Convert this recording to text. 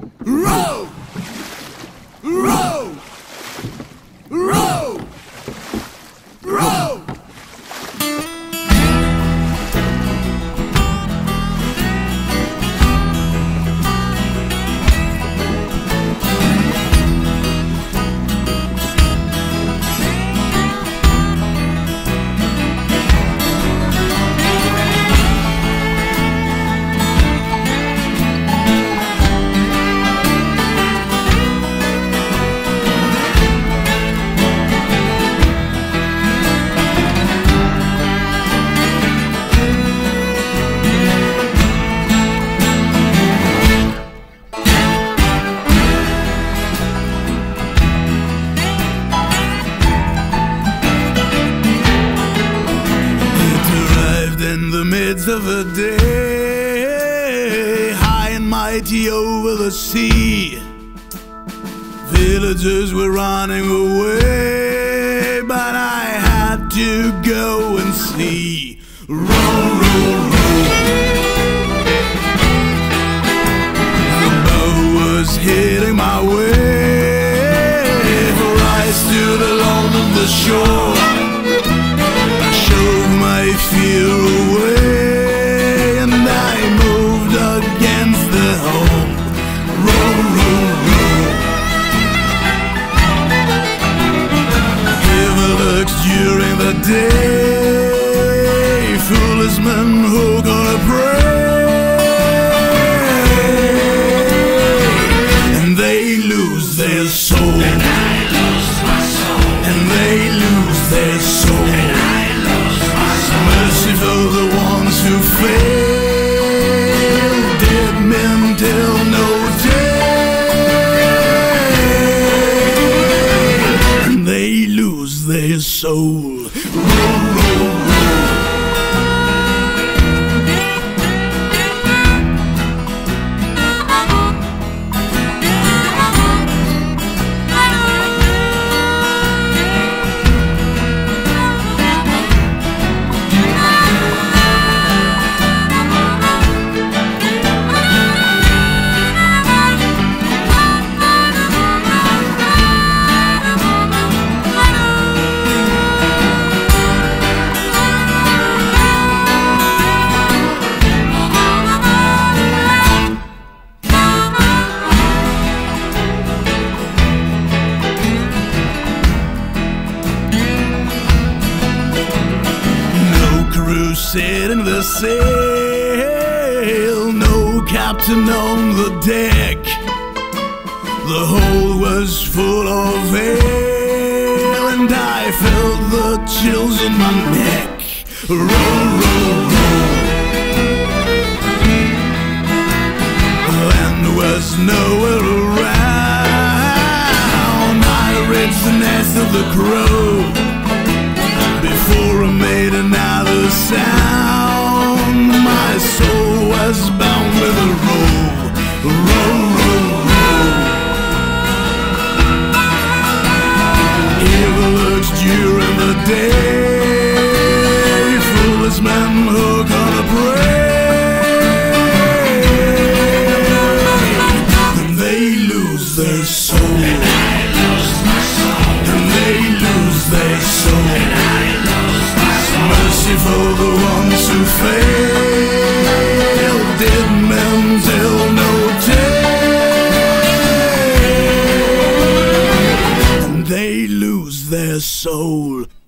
Row! Row! Row! Row! Of a day, high and mighty over the sea, villagers were running away, but I had to go and see. Row, row, row. The boat was heading my way, for I stood alone on the shore. I shoved my fear away, and I moved against the hole. Row, row, row. Give lurks during the day, foolish men who gonna pray, and they lose their soul, and I lose my soul, and they lose their soul, and I lose my soul. Mercy for the ones who fail, dead men tell no tale, and they lose their soul. Row, row, row. Setting the sail, no captain on the deck. The hold was full of air, and I felt the chills on my neck. Row, row, row. Land was nowhere around. I reached the nest of the crow before I made another sound. My soul was bound with a rope. Row, row, row. Evil lurks during the day, foolish men who gonna pray, and they lose their soul, and I lose my soul, and they lose their soul, and I lose my soul. Mercy for the ones who fail, dead men tell no tale, and they lose their soul.